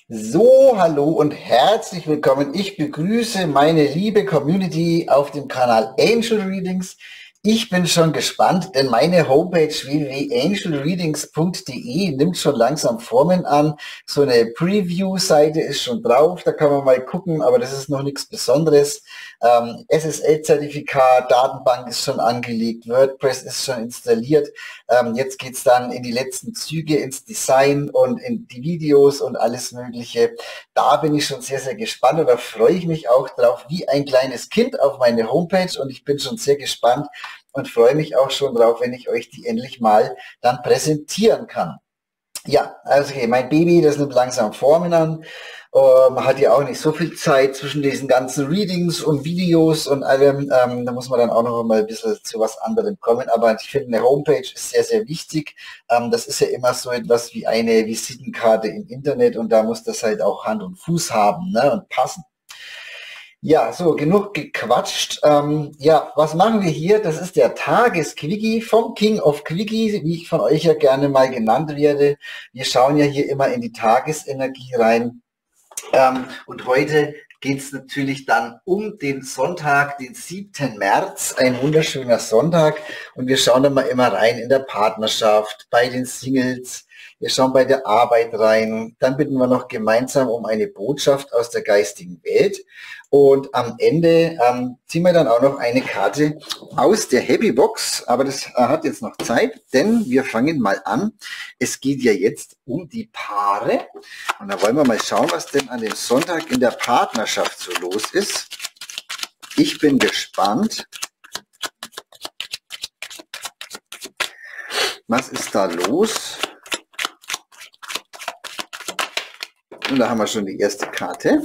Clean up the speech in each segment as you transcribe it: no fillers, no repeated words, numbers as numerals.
So, hallo und herzlich willkommen. Ich begrüße meine liebe Community auf dem Kanal Angel Readings. Ich bin schon gespannt, denn meine Homepage www.angelreadings.de nimmt schon langsam Formen an. So eine Preview-Seite ist schon drauf, da kann man mal gucken, aber das ist noch nichts Besonderes. SSL-Zertifikat, Datenbank ist schon angelegt, WordPress ist schon installiert. Jetzt geht's dann in die letzten Züge, ins Design und in die Videos und alles Mögliche. Da bin ich schon sehr, sehr gespannt und da freue ich mich auch drauf, wie ein kleines Kind auf meine Homepage, und ich bin schon sehr gespannt und freue mich auch schon drauf, wenn ich euch die endlich mal dann präsentieren kann. Ja, also okay, mein Baby, das nimmt langsam Formen an. Man hat ja auch nicht so viel Zeit zwischen diesen ganzen Readings und Videos und allem. Da muss man dann auch noch mal ein bisschen zu was anderem kommen. Aber ich finde, eine Homepage ist sehr, sehr wichtig. Das ist ja immer so etwas wie eine Visitenkarte im Internet, und da muss das halt auch Hand und Fuß haben, ne, und passen. Ja, so, genug gequatscht. Ja, was machen wir hier? Das ist der Tagesquickie vom King of Quickie, wie ich von euch ja gerne mal genannt werde. Wir schauen ja hier immer in die Tagesenergie rein. Und heute geht es natürlich dann um den Sonntag, den 7. März, ein wunderschöner Sonntag. Und wir schauen da mal immer rein in der Partnerschaft, bei den Singles. Wir schauen bei der Arbeit rein. Dann bitten wir noch gemeinsam um eine Botschaft aus der geistigen Welt. Und am Ende ziehen wir dann auch noch eine Karte aus der Happy Box. Aber das hat jetzt noch Zeit, denn wir fangen mal an. Es geht ja jetzt um die Paare. Und da wollen wir mal schauen, was denn an dem Sonntag in der Partnerschaft so los ist. Ich bin gespannt. Was ist da los? Und da haben wir schon die erste Karte.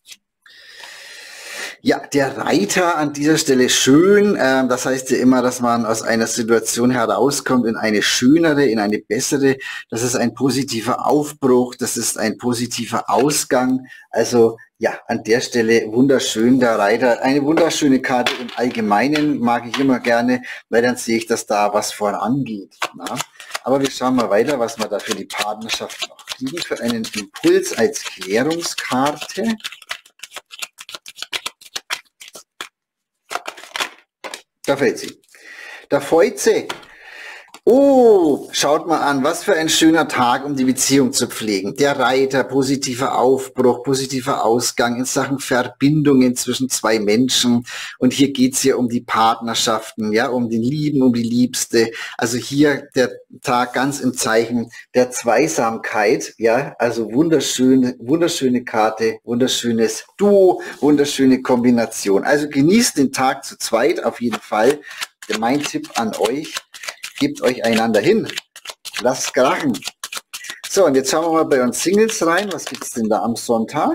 Ja, der Reiter an dieser Stelle schön. Das heißt ja immer, dass man aus einer Situation herauskommt in eine schönere, in eine bessere. Das ist ein positiver Aufbruch, das ist ein positiver Ausgang. Also ja, an der Stelle wunderschön, der Reiter. Eine wunderschöne Karte im Allgemeinen mag ich immer gerne, weil dann sehe ich, dass da was vorangeht. Na? Aber wir schauen mal weiter, was wir da für die Partnerschaft noch kriegen, für einen Impuls als Klärungskarte. Da fällt sie. Da freut sie. Oh, schaut mal an, was für ein schöner Tag, um die Beziehung zu pflegen. Der Reiter, positiver Aufbruch, positiver Ausgang in Sachen Verbindungen zwischen zwei Menschen. Und hier geht's ja um die Partnerschaften, ja, um den Lieben, um die Liebste. Also hier der Tag ganz im Zeichen der Zweisamkeit, ja, also wunderschöne Karte, wunderschönes Duo, wunderschöne Kombination. Also genießt den Tag zu zweit auf jeden Fall. Mein Tipp an euch: Gebt euch einander hin. Lasst krachen. So, und jetzt schauen wir mal bei uns Singles rein. Was gibt es denn da am Sonntag?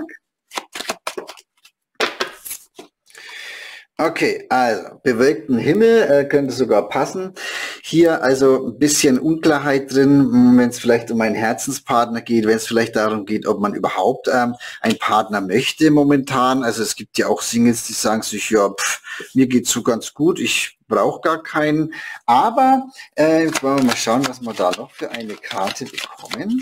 Okay, also bewölkten Himmel könnte sogar passen. Hier also ein bisschen Unklarheit drin, wenn es vielleicht um einen Herzenspartner geht, wenn es vielleicht darum geht, ob man überhaupt einen Partner möchte momentan. Also es gibt ja auch Singles, die sagen sich, ja, mir geht's so ganz gut, ich brauche gar keinen. Aber jetzt wollen wir mal schauen, was wir da noch für eine Karte bekommen.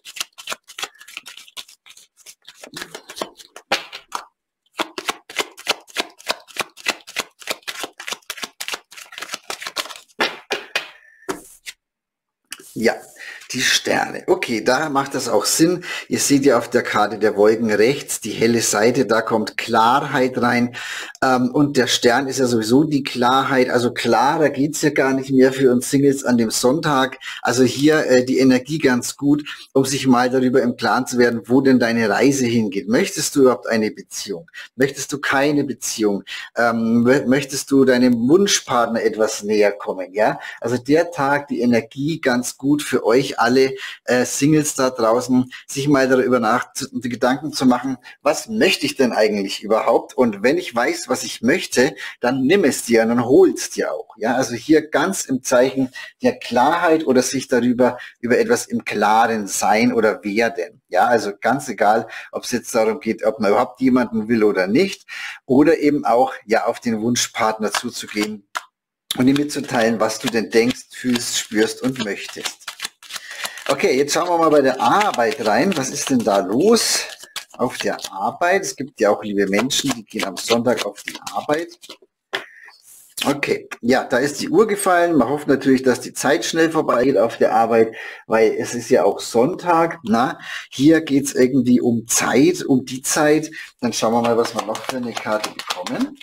Ja, die Sterne. Okay, da macht das auch Sinn. Ihr seht ja auf der Karte der Wolken rechts die helle Seite, da kommt Klarheit rein. Und der Stern ist ja sowieso die Klarheit. Also klarer geht's ja gar nicht mehr für uns Singles an dem Sonntag. Also hier die Energie ganz gut, um sich mal darüber im Klaren zu werden, wo denn deine Reise hingeht. Möchtest du überhaupt eine Beziehung? Möchtest du keine Beziehung? Möchtest du deinem Wunschpartner etwas näher kommen? Ja, also der Tag, die Energie ganz gut für euch alle Singles da draußen, sich mal darüber die Gedanken zu machen, was möchte ich denn eigentlich überhaupt? Und wenn ich weiß, was ich möchte, dann nimm es dir und dann hol's dir auch. Ja, also hier ganz im Zeichen der Klarheit oder sich darüber über etwas im Klaren sein oder werden. Ja, also ganz egal, ob es jetzt darum geht, ob man überhaupt jemanden will oder nicht, oder eben auch ja auf den Wunschpartner zuzugehen und ihm mitzuteilen, was du denn denkst, fühlst, spürst und möchtest. Okay, jetzt schauen wir mal bei der Arbeit rein. Was ist denn da los auf der Arbeit? Es gibt ja auch liebe Menschen, die gehen am Sonntag auf die Arbeit. Okay, ja, da ist die Uhr gefallen. Man hofft natürlich, dass die Zeit schnell vorbeigeht auf der Arbeit, weil es ist ja auch Sonntag. Na, hier geht es irgendwie um Zeit, um die Zeit. Dann schauen wir mal, was wir noch für eine Karte bekommen.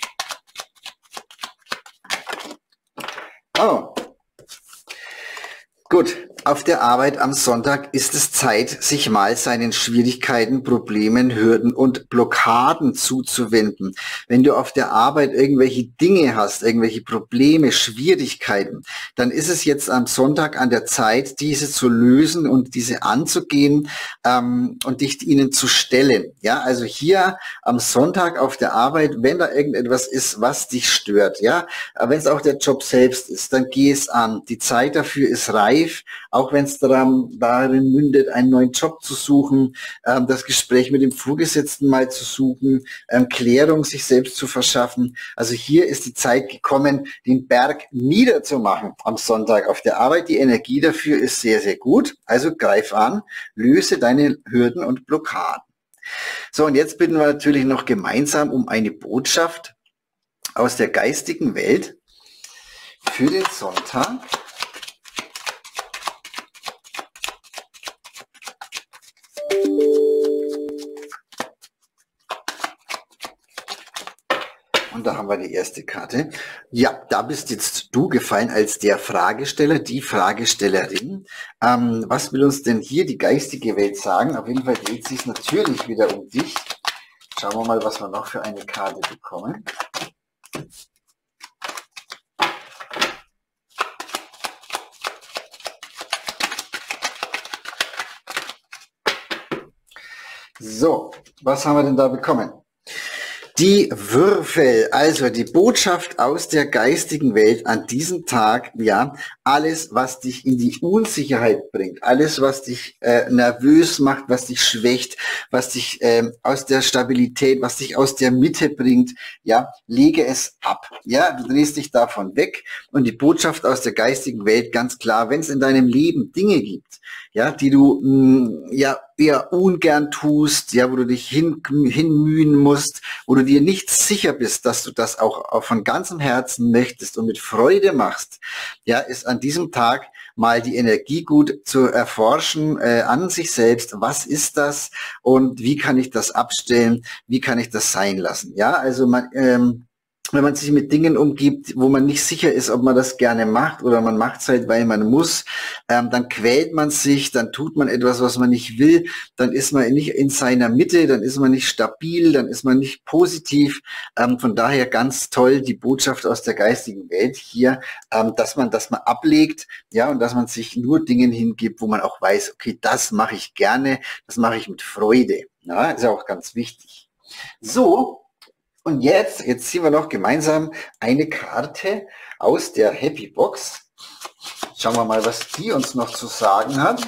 Oh, gut. Auf der Arbeit am Sonntag ist es Zeit, sich mal seinen Schwierigkeiten, Problemen, Hürden und Blockaden zuzuwenden. Wenn du auf der Arbeit irgendwelche Dinge hast, irgendwelche Probleme, Schwierigkeiten, dann ist es jetzt am Sonntag an der Zeit, diese zu lösen und diese anzugehen und dich ihnen zu stellen. Ja, also hier am Sonntag auf der Arbeit, wenn da irgendetwas ist, was dich stört, ja, wenn es auch der Job selbst ist, dann geh es an. Die Zeit dafür ist reif. Auch wenn es darin mündet, einen neuen Job zu suchen, das Gespräch mit dem Vorgesetzten mal zu suchen, Klärung sich selbst zu verschaffen. Also hier ist die Zeit gekommen, den Berg niederzumachen am Sonntag auf der Arbeit. Die Energie dafür ist sehr, sehr gut. Also greif an, löse deine Hürden und Blockaden. So, und jetzt bitten wir natürlich noch gemeinsam um eine Botschaft aus der geistigen Welt für den Sonntag. Und da haben wir die erste Karte. Ja, da bist jetzt du gefallen als der Fragesteller, die Fragestellerin. Was will uns denn hier die geistige Welt sagen? Auf jeden Fall dreht sich natürlich wieder um dich. Schauen wir mal, was wir noch für eine Karte bekommen. So, was haben wir denn da bekommen? Die Würfel, also die Botschaft aus der geistigen Welt an diesem Tag, ja, alles, was dich in die Unsicherheit bringt, alles, was dich nervös macht, was dich schwächt, was dich aus der Stabilität, was dich aus der Mitte bringt, ja, lege es ab, ja, du drehst dich davon weg und die Botschaft aus der geistigen Welt ganz klar, wenn es in deinem Leben Dinge gibt, ja, die du ja eher ungern tust, ja, wo du dich hinmühen musst, wo du dir nicht sicher bist, dass du das auch von ganzem Herzen möchtest und mit Freude machst, ja, ist an diesem Tag mal die Energie gut zu erforschen an sich selbst. Was ist das und wie kann ich das abstellen? Wie kann ich das sein lassen? Ja, also wenn man sich mit Dingen umgibt, wo man nicht sicher ist, ob man das gerne macht oder man macht es halt, weil man muss, dann quält man sich, dann tut man etwas, was man nicht will, dann ist man nicht in seiner Mitte, dann ist man nicht stabil, dann ist man nicht positiv. Von daher ganz toll die Botschaft aus der geistigen Welt hier, dass man das mal ablegt, ja, und dass man sich nur Dingen hingibt, wo man auch weiß, okay, das mache ich gerne, das mache ich mit Freude. Ja, ist ja auch ganz wichtig. So. Und jetzt ziehen wir noch gemeinsam eine Karte aus der Happy Box. Schauen wir mal, was die uns noch zu sagen hat.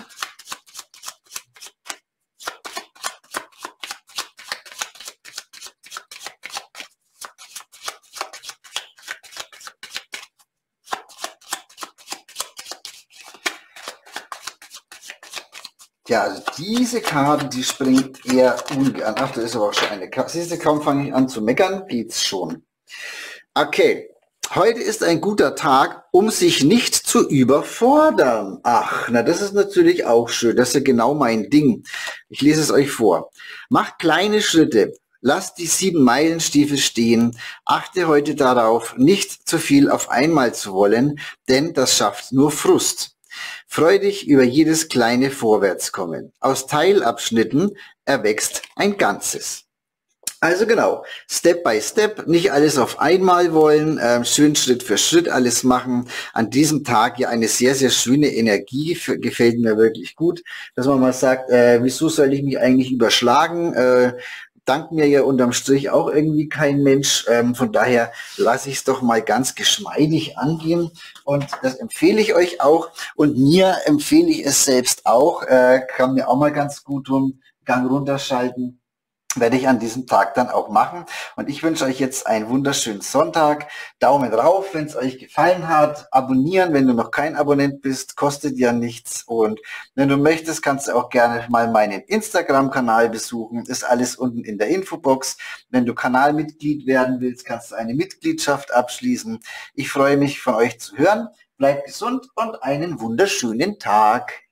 Ja, also diese Karte, die springt eher ungern. Ach, da ist aber auch schon eine Karte. Siehst du, kaum fange ich an zu meckern, geht's schon. Okay, heute ist ein guter Tag, um sich nicht zu überfordern. Ach, na das ist natürlich auch schön. Das ist ja genau mein Ding. Ich lese es euch vor. Macht kleine Schritte. Lasst die 7-Meilen-Stiefel stehen. Achte heute darauf, nicht zu viel auf einmal zu wollen, denn das schafft nur Frust. Freu dich über jedes kleine Vorwärtskommen. Aus Teilabschnitten erwächst ein Ganzes. Also genau, Step by Step, nicht alles auf einmal wollen, schön Schritt für Schritt alles machen. An diesem Tag ja eine sehr, sehr schöne Energie, gefällt mir wirklich gut, dass man mal sagt, wieso soll ich mich eigentlich überschlagen? Dankt mir ja unterm Strich auch irgendwie kein Mensch. Von daher lasse ich es doch mal ganz geschmeidig angehen. Und das empfehle ich euch auch. Und mir empfehle ich es selbst auch. Kann mir auch mal ganz gut tun. Gang runterschalten. werde ich an diesem Tag dann auch machen. Und ich wünsche euch jetzt einen wunderschönen Sonntag. Daumen drauf, wenn es euch gefallen hat. Abonnieren, wenn du noch kein Abonnent bist, kostet ja nichts. Und wenn du möchtest, kannst du auch gerne mal meinen Instagram-Kanal besuchen. Ist alles unten in der Infobox. Wenn du Kanalmitglied werden willst, kannst du eine Mitgliedschaft abschließen. Ich freue mich, von euch zu hören. Bleibt gesund und einen wunderschönen Tag.